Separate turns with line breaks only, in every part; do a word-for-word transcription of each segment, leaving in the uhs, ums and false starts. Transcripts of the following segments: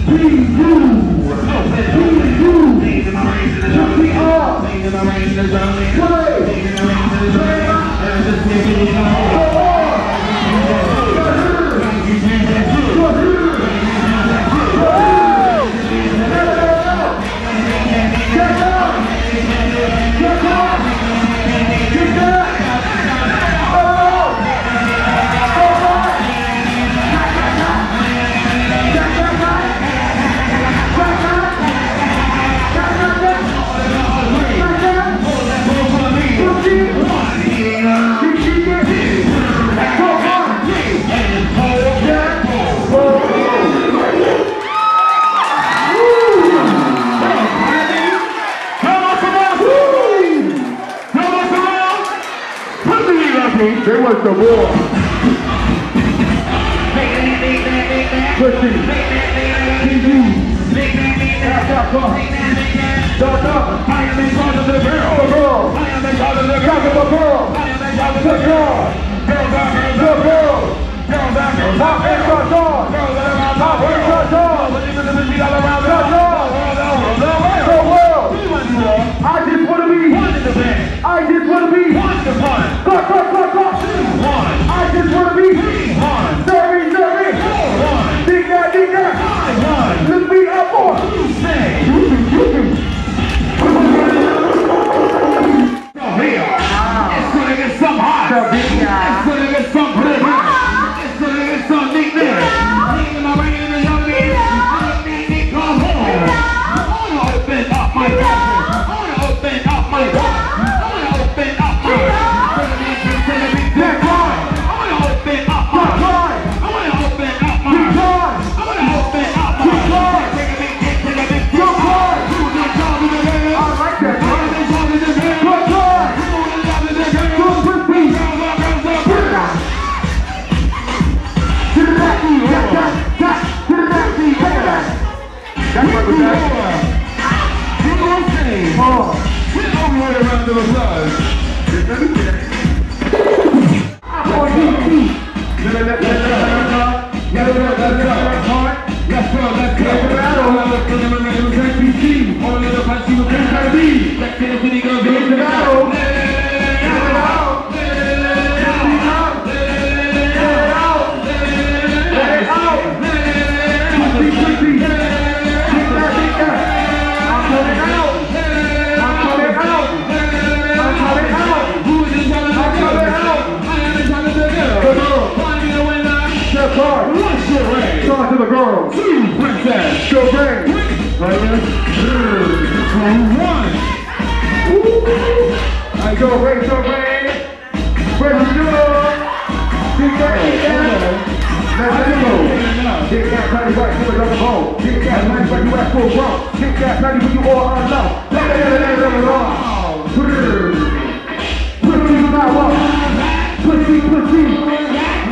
They want the war. Pussy. T V. Dog up. I am in charge of the girl. The girl. I am in charge of the girl. The girl. I am in charge of the girl. Girl back. The girl. Girl back. Pop in front door. Girl let him out. Pop in front door. Believe in the music all around the world. The world. I just want to be one in the band. I just want to be one in the fun. Go, go, go, go. One. I just want to be one. Sorry, sorry. One. Dig that, dig that. One. Let's be up for say. So here. It's gonna get some hot. It's gonna get some pretty. It's gonna get some neat there. Leaving my ring in the young man. I need to go home. I wanna open up my door. I wanna open up my door. I wanna open up my door. That's what we're doing. You know what I'm saying? Oh, we're over here around the applause. Let me get it. I'm on T V. Let's go, let's go, let's go. Let's go, let's go. Let's go, let's go. P C. All the other parts you can try to be. Let's get it when you go to the battle. Let it out. Let it out. Let it out. Let it out. Pussy, pussy. What's your range? Talk to the girls. Two princess. Go bang. Right here. One. I go bang, go bang. Where's the door? Get that, get that. Let's go. Get that patty right to the double bone. Get that patty right you at full grown. Get that patty when you all unload. Let it, let it, let it all. Pussy power. Pussy, pussy.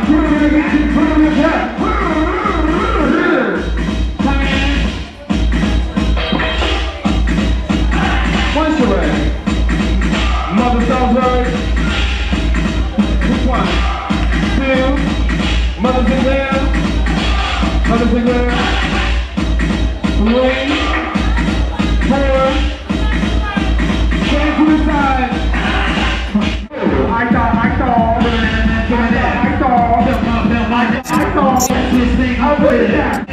What's the way? Mother Salisbury. Which one? Two. Mother Sinclair. Mother Sinclair. Three. Four. Stand to the side. I thought, I thought. I thought. I thought. I thought. I thought.